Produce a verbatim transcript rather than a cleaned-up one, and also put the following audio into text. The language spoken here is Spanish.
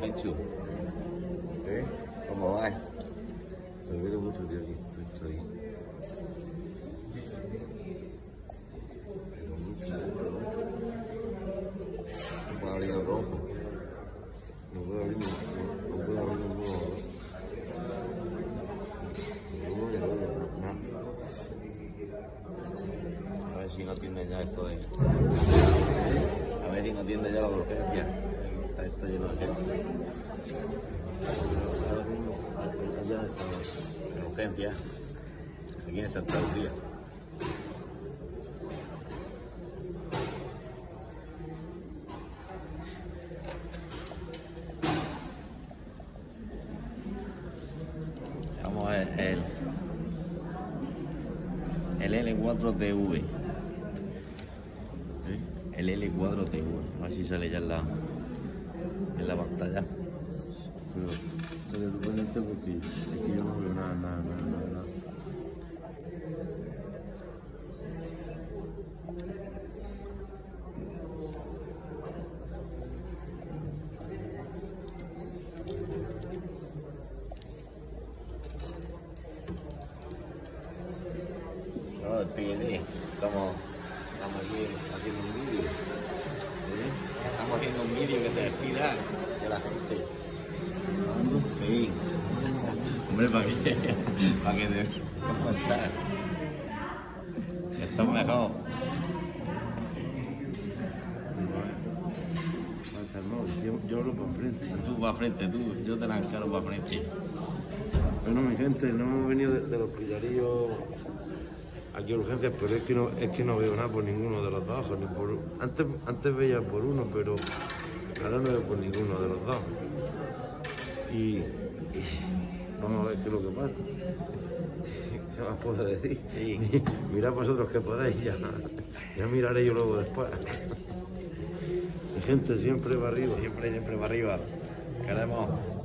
Penchu. ¿Eh? ¿Cómo vas? Me duele mucho, tío, aquí. Estoy... Pero mucho, mucho, mucho. No puedo abrir los ojos. No puedo abrir, no, no puedo abrir ninguno. Ninguno ni el otro, nada. A ver si no atiende ya esto de... A ver si no atiende ya la urgencia. Está esto lleno de gente. Ahora mismo, allá está. En urgencia. Aquí en Santa Lucía. Vamos a ver el, el L cuatro T V. ¿Sí? El L cuatro T V. A ver si sale ya en la, en la pantalla. Pero, pero tú ponete porque es que yo no veo nada, nada, nada, nada. nada. No, el P N. Estamos, estamos aquí haciendo un vídeo. ¿Sí? Estamos haciendo un vídeo que te despida de la gente. Sí. Hombre, ¿para qué? ¿Para qué te ¿Cómo estás? Esto es mejor. No, yo hablo para frente. Tú para frente, tú. Yo te la encaro para frente. Bueno, mi gente, no hemos venido de, de los pillarillos aquí a urgencias, pero es que no es que no veo nada por ninguno de los dos ojos. Ni por, antes, antes veía por uno, pero ahora no veo por ninguno de los dos. Y, y vamos a ver qué es lo que pasa. ¿Qué más puedo decir? Sí. Mirad vosotros que podéis, ya, ya miraré yo luego después. Mi gente, siempre va arriba. Siempre, siempre para arriba. Queremos